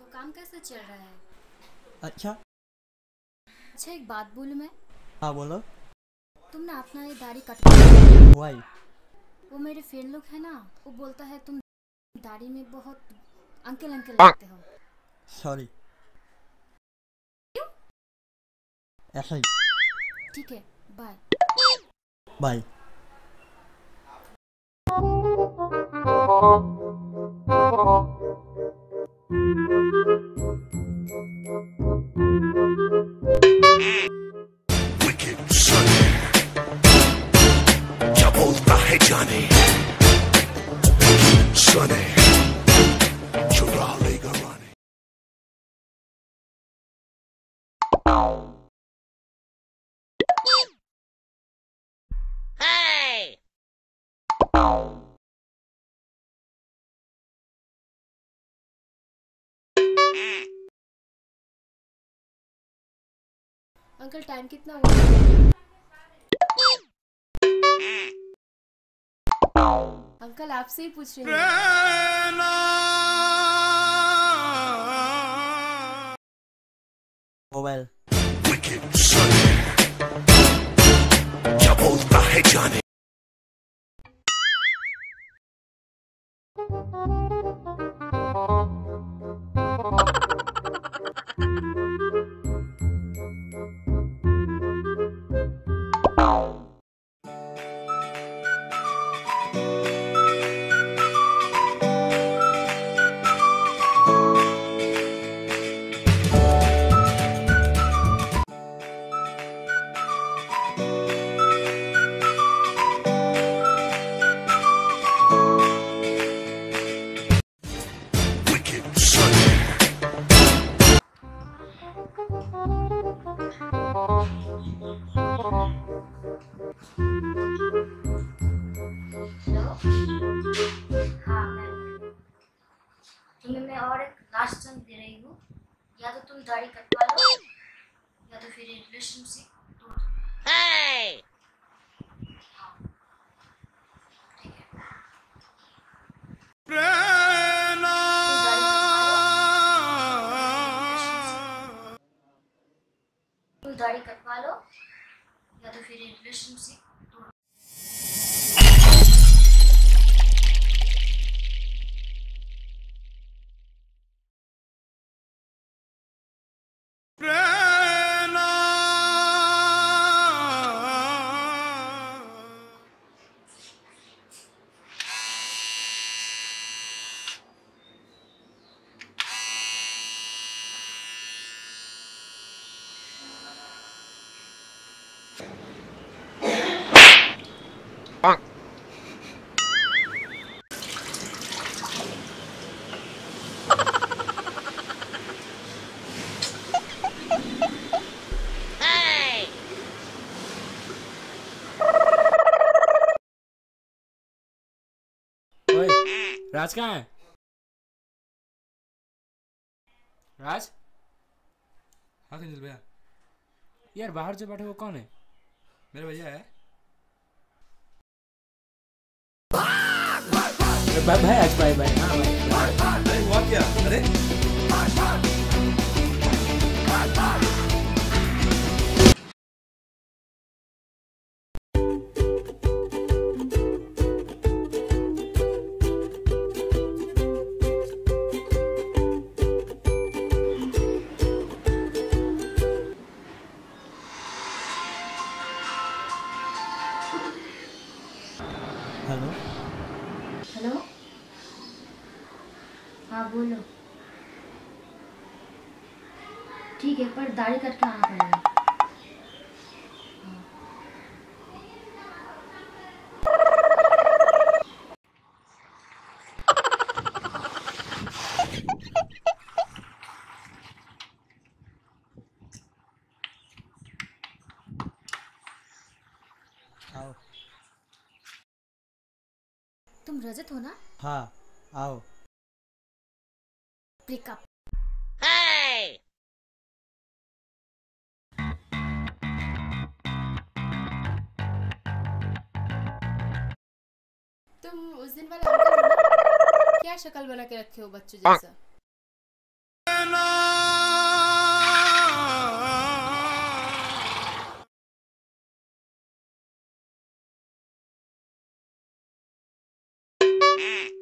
काम कैसा चल रहा है? अच्छा। अच्छा, एक बात बोलूं मैं? हाँ बोलो। तुमने अपना ये दाढ़ी कटवा। वाई? वो मेरे फ्रेंड लोग है ना, वो बोलता है तुम दाढ़ी में बहुत अंकल अंकल लगते हो। सॉरी। क्यों? ऐसा ही। ठीक है, बाय। बाय। क्या बोलता है जाने सने चुरा लेगा रानी। अंकल टाइम कितना हुआ? अंकल आपसे ही पूछ रही हूँ। मोबाइल। क्या बोलता है जाने हाँ तुम्हें मैं और एक लास्ट चांस दे रही हूँ। या तो तुम दाढ़ी कटवा लो या तो फिर रिलेशनशिप तोड़ दो। हाँ, ठीक है। तुम दाढ़ी कटवा लो या तो फिर रिलेशनशिप तोड़ दो। ओए, राज कहाँ है? राज? हाँ कंजल भैया। यार बाहर जो बैठे वो कौन है? मेरे भैया है। बाय बाय आज, बाय बाय। हाँ बाय। अरे हुआ क्या? अरे हेलो। हेलो, हाँ बोलो। ठीक है, पर दाढ़ी कट के आना पड़ेगा। आओ। तुम रजत हो ना? हाँ आओ। ब्रेकअप। तुम उस दिन वाले अंकल हो ना? क्या शक्ल बना के रखे हो बच्चों जैसा? हेलो